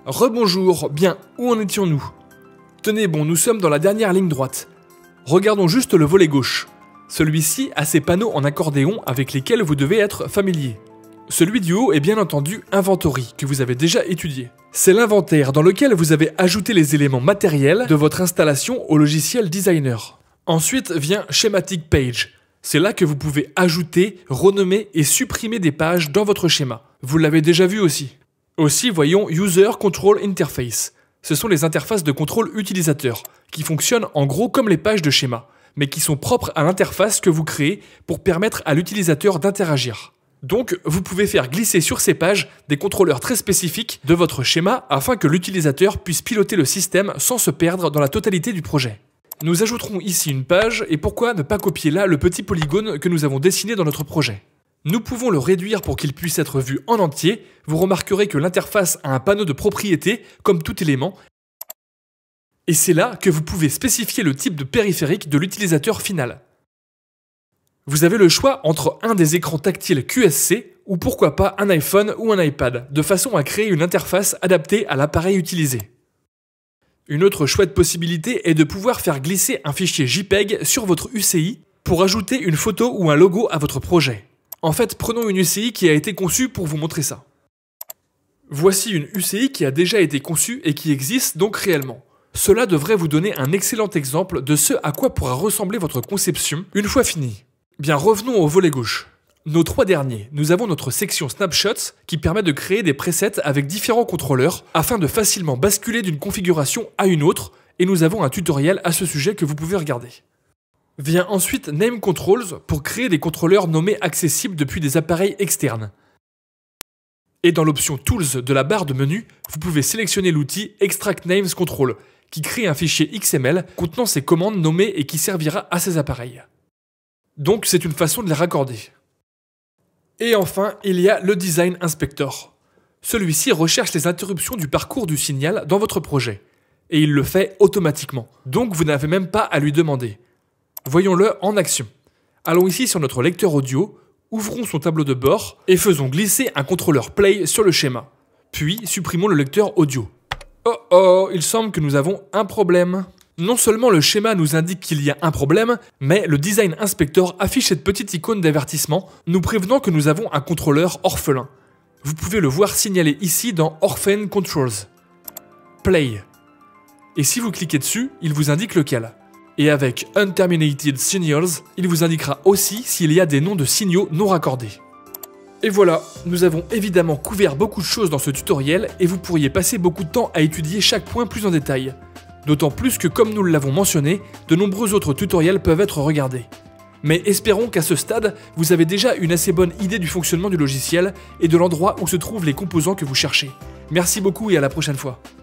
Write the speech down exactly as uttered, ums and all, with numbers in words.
Rebonjour, bien, où en étions-nous? Tenez bon, nous sommes dans la dernière ligne droite. Regardons juste le volet gauche. Celui-ci a ses panneaux en accordéon avec lesquels vous devez être familier. Celui du haut est bien entendu Inventory, que vous avez déjà étudié. C'est l'inventaire dans lequel vous avez ajouté les éléments matériels de votre installation au logiciel Designer. Ensuite vient Schematic Page. C'est là que vous pouvez ajouter, renommer et supprimer des pages dans votre schéma. Vous l'avez déjà vu aussi. Aussi, voyons User Control Interface. Ce sont les interfaces de contrôle utilisateur, qui fonctionnent en gros comme les pages de schéma, mais qui sont propres à l'interface que vous créez pour permettre à l'utilisateur d'interagir. Donc, vous pouvez faire glisser sur ces pages des contrôleurs très spécifiques de votre schéma afin que l'utilisateur puisse piloter le système sans se perdre dans la totalité du projet. Nous ajouterons ici une page, et pourquoi ne pas copier là le petit polygone que nous avons dessiné dans notre projet. Nous pouvons le réduire pour qu'il puisse être vu en entier. Vous remarquerez que l'interface a un panneau de propriétés, comme tout élément. Et c'est là que vous pouvez spécifier le type de périphérique de l'utilisateur final. Vous avez le choix entre un des écrans tactiles Q S C ou pourquoi pas un iPhone ou un iPad, de façon à créer une interface adaptée à l'appareil utilisé. Une autre chouette possibilité est de pouvoir faire glisser un fichier JPEG sur votre U C I pour ajouter une photo ou un logo à votre projet. En fait, prenons une U C I qui a été conçue pour vous montrer ça. Voici une U C I qui a déjà été conçue et qui existe donc réellement. Cela devrait vous donner un excellent exemple de ce à quoi pourra ressembler votre conception une fois finie. Bien, revenons au volet gauche. Nos trois derniers, nous avons notre section Snapshots qui permet de créer des presets avec différents contrôleurs afin de facilement basculer d'une configuration à une autre, et nous avons un tutoriel à ce sujet que vous pouvez regarder. Vient ensuite Name Controls pour créer des contrôleurs nommés accessibles depuis des appareils externes. Et dans l'option Tools de la barre de menu, vous pouvez sélectionner l'outil Extract Names Control qui crée un fichier X M L contenant ces commandes nommées et qui servira à ces appareils. Donc c'est une façon de les raccorder. Et enfin, il y a le Design Inspector. Celui-ci recherche les interruptions du parcours du signal dans votre projet. Et il le fait automatiquement. Donc vous n'avez même pas à lui demander. Voyons-le en action. Allons ici sur notre lecteur audio, ouvrons son tableau de bord et faisons glisser un contrôleur Play sur le schéma. Puis supprimons le lecteur audio. Oh oh, il semble que nous avons un problème. Non seulement le schéma nous indique qu'il y a un problème, mais le Design Inspector affiche cette petite icône d'avertissement nous prévenant que nous avons un contrôleur orphelin. Vous pouvez le voir signalé ici dans Orphan Controls. Play. Et si vous cliquez dessus, il vous indique lequel. Et avec Unterminated Signals, il vous indiquera aussi s'il y a des noms de signaux non raccordés. Et voilà, nous avons évidemment couvert beaucoup de choses dans ce tutoriel et vous pourriez passer beaucoup de temps à étudier chaque point plus en détail. D'autant plus que, comme nous l'avons mentionné, de nombreux autres tutoriels peuvent être regardés. Mais espérons qu'à ce stade, vous avez déjà une assez bonne idée du fonctionnement du logiciel et de l'endroit où se trouvent les composants que vous cherchez. Merci beaucoup et à la prochaine fois.